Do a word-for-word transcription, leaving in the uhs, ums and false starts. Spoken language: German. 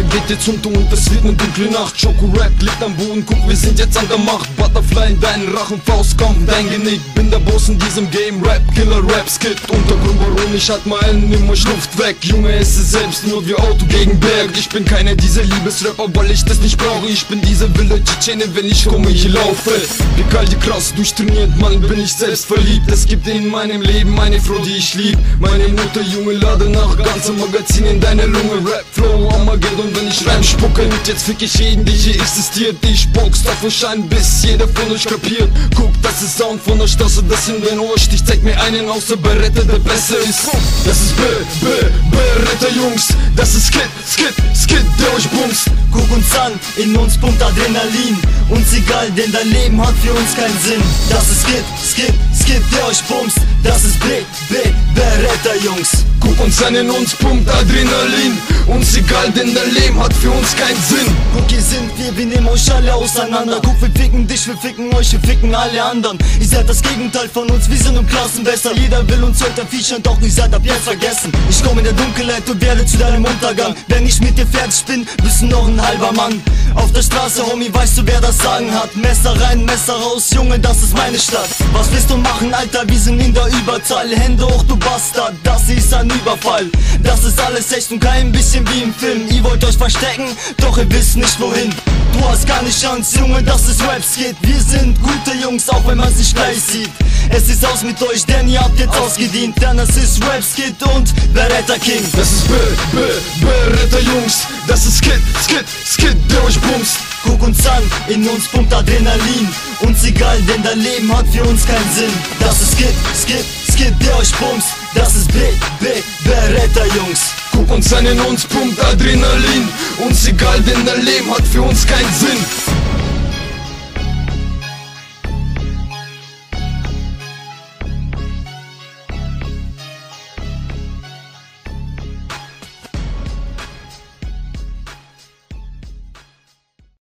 geht jetzt unter und es wird ne dunkle Nacht. Schoko-Rap liegt am Boden, guck, wir sind jetzt an der Macht. Butterfly in deinen Rachen, Faustkampf, dein Genick. Bin der Boss in diesem Game, Rap, Killer, Rap, Skit. Untergrund, warum ich halt mal einen, nimm euch Luft weg. Junge, es ist selbst nur wie Auto gegen Berg. Ich bin keiner dieser Liebesrapper, weil ich das nicht brauche. Ich bin dieser wilde Tschetschene, wenn ich komme, ich laufe. Wie kalt, die krass durchtrainiert, Mann, bin ich selbst verliebt. Es gibt in meinem Leben eine Frau, die ich lieb. Meine Mutter, Junge, lade nach ganze Magazin in deine Lunge. Rap, Flow, Armageddon, wenn ich rein spucke. Und jetzt fick ich jeden, der hier existiert. Ich box auf Schein, bis jeder von euch kapiert. Guck, das ist Sound von der Straße, das in dein Ohr sticht. Zeig mir einen außer Beretta, der besser ist. Das ist B, B, Beretta, Jungs. Das ist Skid, Skid, Skid, der euch bumst. Guck uns an, in uns pumpt Adrenalin. Uns egal, denn dein Leben hat für uns keinen Sinn. Das ist Skid, Skid, Skid, der euch bumst. Das ist B, B, Beretta, Jungs. Guck uns an, in uns pumpt Adrenalin. Uns egal, denn dein Leben hat für uns keinen Sinn. Guck, hier sind wir, wir nehmen euch alle auseinander. Guck, wir ficken dich, wir ficken euch, wir ficken alle anderen. Ihr seid das Gegenteil von uns, wir sind um Klassen besser. Jeder will uns heute featuren, doch ihr seid ab jetzt vergessen. Ich komm in der Dunkelheit und werde zu deinem Untergang. Wenn ich mit dir fertig bin, bist du noch ein halber Mann. Auf der Straße, Homie, weißt du, wer das Sagen hat? Messer rein, Messer raus, Junge, das ist meine Stadt. Was willst du machen, Alter, wir sind in der Überzahl. Hände hoch, du Bastard, das ist ein Überfall. Das ist alles echt und kein bisschen wie im Film. Ihr wollt euch verstecken, doch ihr wisst nicht wohin. Du hast keine Chance, Junge, das ist Rap-Skit. Wir sind gute Jungs, auch wenn man sich gleich sieht. Es ist aus mit euch, denn ihr habt jetzt ausgedient. Denn es ist Rap-Skit und Beretta King. Das ist B, B, Beretta, Jungs. Das ist Skid, Skid, Skid, der euch bumst. Guck uns an, in uns pumpt Adrenalin. Uns egal, denn dein Leben hat für uns keinen Sinn. Das ist Skid, Skid, Skid, der euch bumst. Das ist B, B, Beretta, Jungs. Guck uns an, in uns pumpt Adrenalin. Uns egal, denn dein Leben hat für uns keinen Sinn.